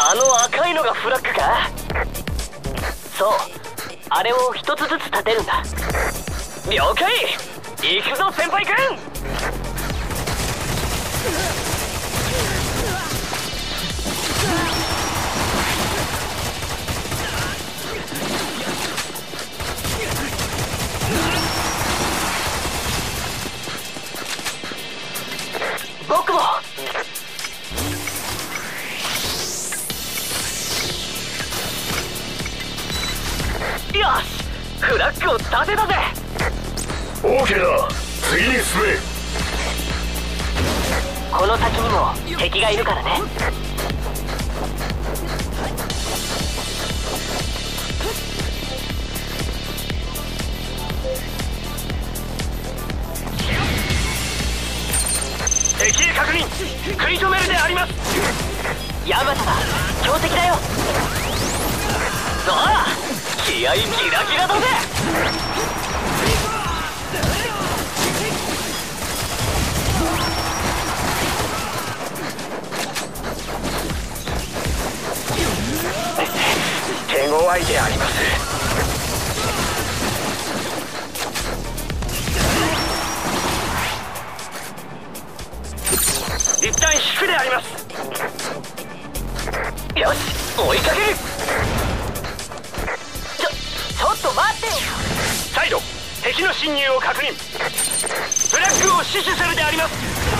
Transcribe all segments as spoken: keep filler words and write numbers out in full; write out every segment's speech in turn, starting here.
あの赤いのがフラッグか。そう、あれを一つずつ立てるんだ。了解。行くぞ先輩くん。僕も。よし、フラッグを立てたぜ。 オーケーだ。次に進め。 この先にも敵がいるからね。敵へ確認。食い止めるであります。ヤマトだ、強敵だよ。ああ、気合いギラギラだぜ。手強いであります。一旦引くであります。よし、追いかける。ちょちょっと待ってよ。再度敵の侵入を確認。フラッグを死守するであります。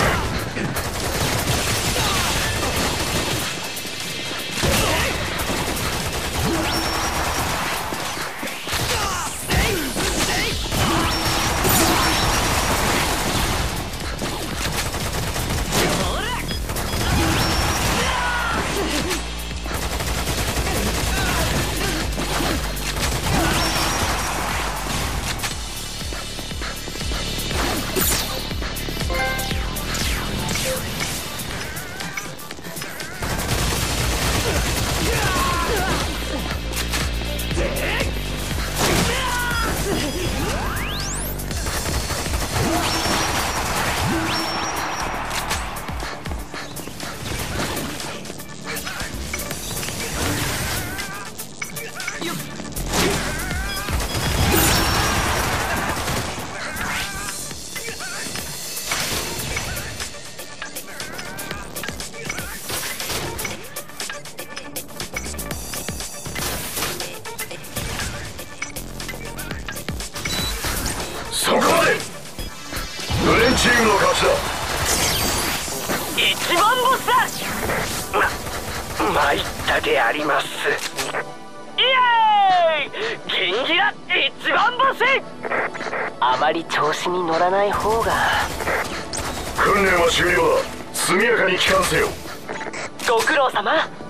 そこまで。グレンチームの勝ちだ。 一番ボスだ。ま参ったであります。イエーイ、銀ギラ一番ボス。あまり調子に乗らない方が。 訓練は終了だ。速やかに帰還せよ。 ご苦労様。